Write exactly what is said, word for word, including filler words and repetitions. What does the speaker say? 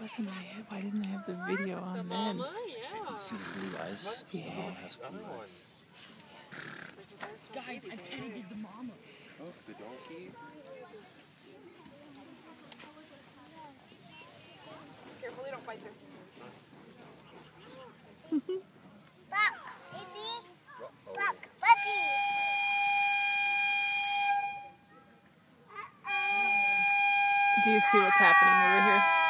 wasn't I? Why didn't I have the video on the then? mama, yeah. See the blue eyes? Yeah. The one has blue eyes. Guys, I Kenny did the mama. Oh, the donkey. Careful, they don't bite her. Buck, baby. Buck, puppy. Do you see what's happening over here?